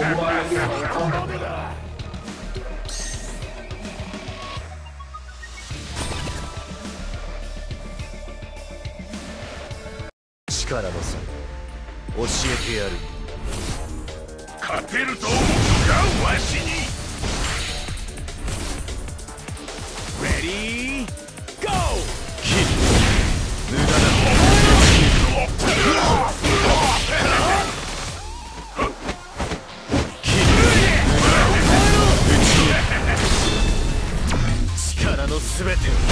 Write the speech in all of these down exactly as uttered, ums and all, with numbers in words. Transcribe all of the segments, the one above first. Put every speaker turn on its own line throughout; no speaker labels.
力の差教えてやる。
勝てると思うのかわしに。レディーゴー。
キル無駄だ。キル力のすべてを。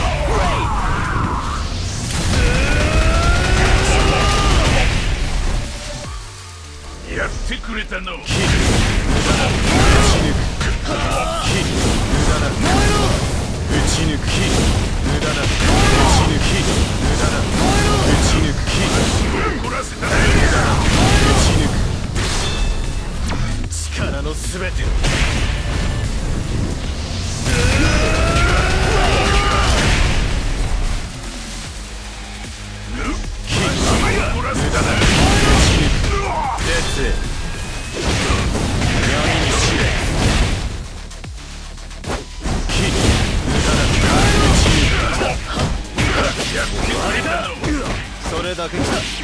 やってくれたの。
キル無駄だ。打ち抜く。キル無駄だ。打ち抜く。キル無駄だ。打ち抜く。キル無駄だ。打ち抜く。キル
怒らせたね。
打ち抜く。力のすべてを。キル
怒らせたね。
闇に知れ。キル無駄だ。打ち抜く。
やってくれたの。
それだけか。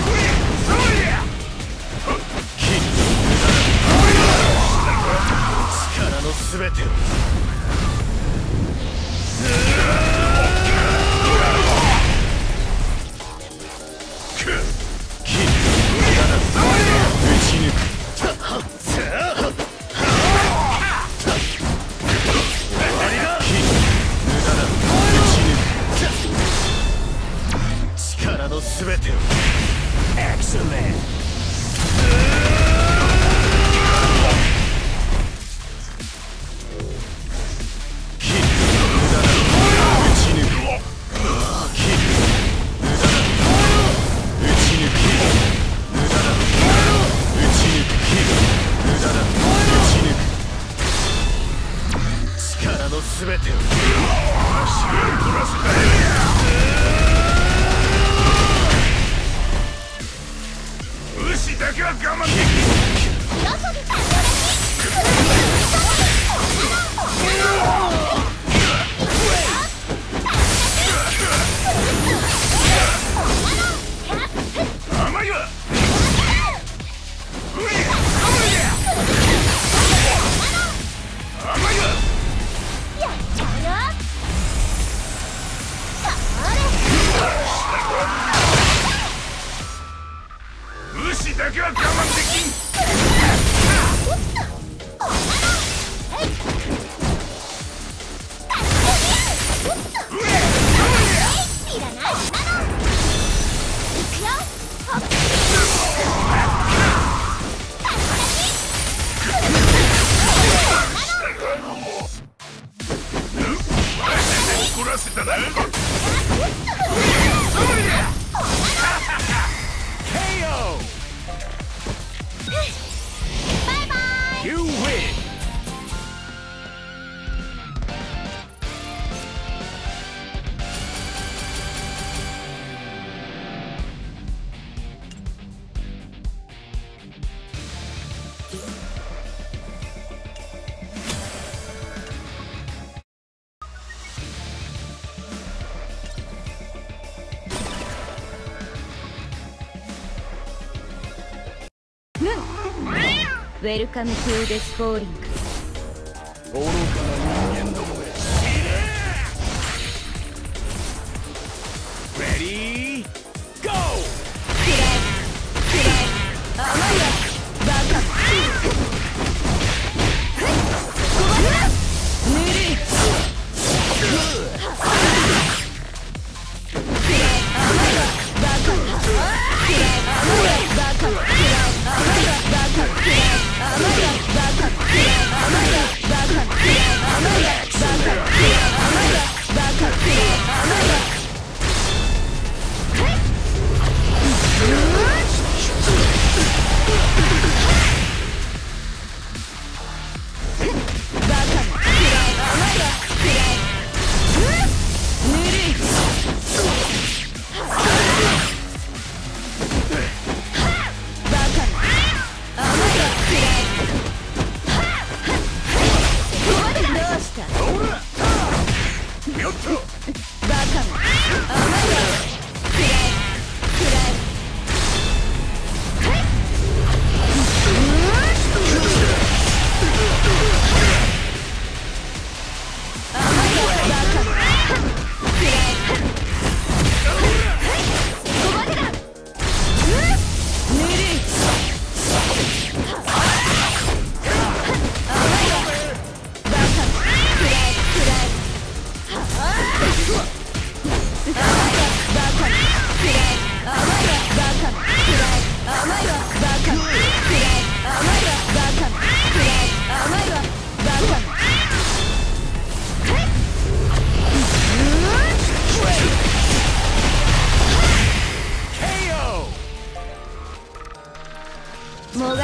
キル無駄だ。力のすべてを。キル無駄だ。打ち抜く。力のすべてを。エクセレント。キル無駄だ。打ち抜く。キル無駄だ。打ち抜く。無駄だ。打ち抜く。キル無駄だ。打ち抜く。力のすべてを。
足を取らせたい。武士だけは我慢できる。甘いわ。甘いわ。
やっちゃうよ。
武士だけは我慢できん。怒らせたな。You win!
ウェルカムトゥーデスフォーリング。
愚かな人間どもめ。
レディーゴー。
甘いわバカ。ぬるい。甘いわバカ。甘いわバカ。甘いわバカ。甘いわバカ。甘いわバカ。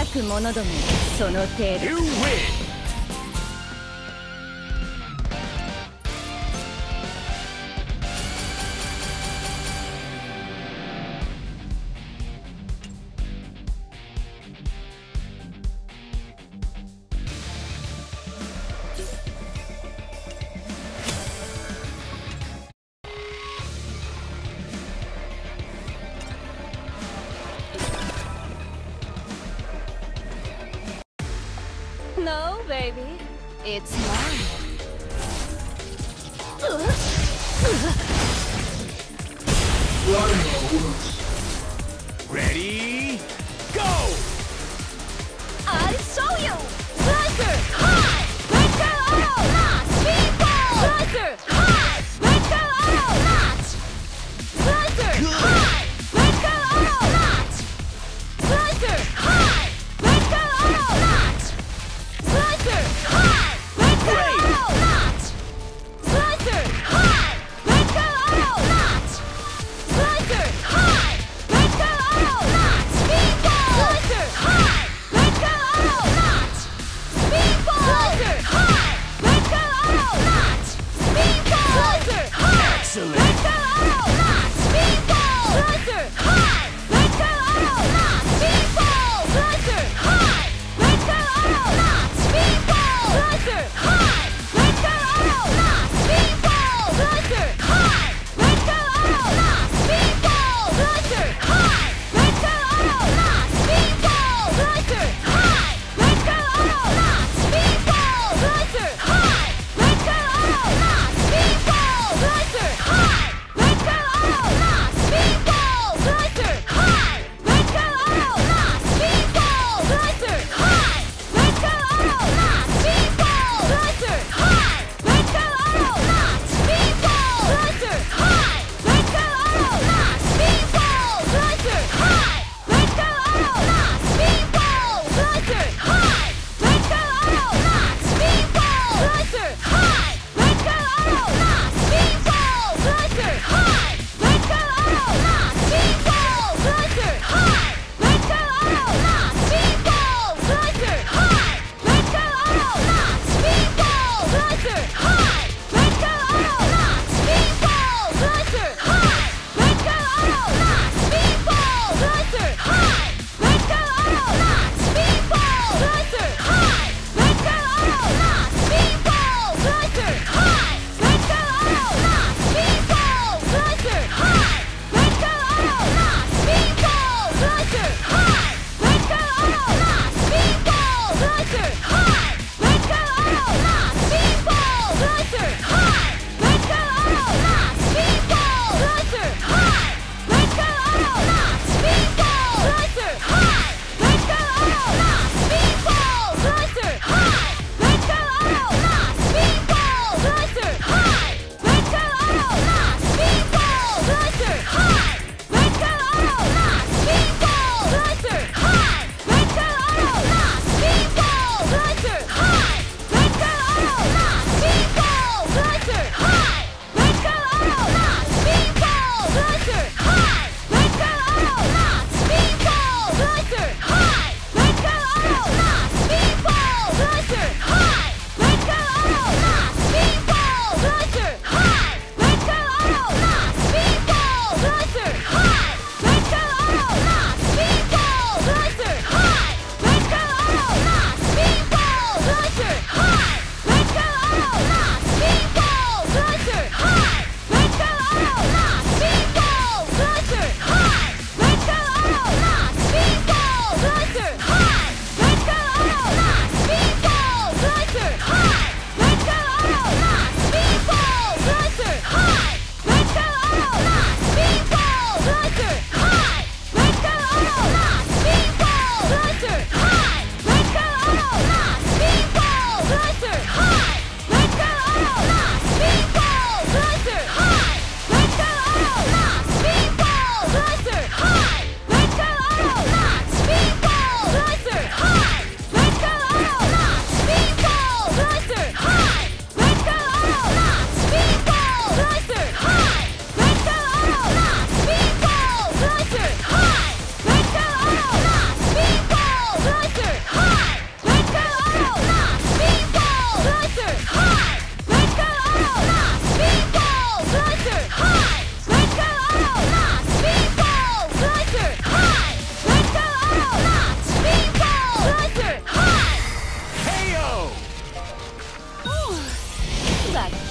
く者どもその程度。
You win!
No, baby, it's mine.
Ready? Go!
I'll show you! Striker! High! Breaker auto! Launch! People! Striker! High! Breaker auto! Launch! Striker! High! Breaker auto! Launch! Striker! High! Breaker auto! Launch! Striker! High! Breaker auto! Launch! Striker! High! Breaker auto! Launch! Striker! High!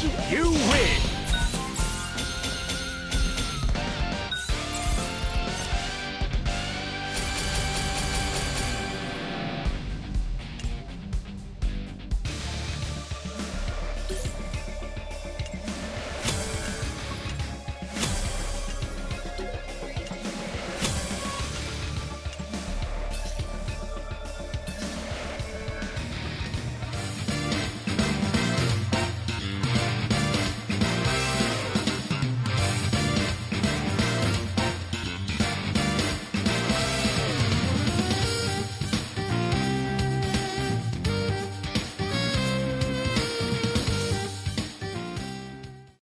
You win!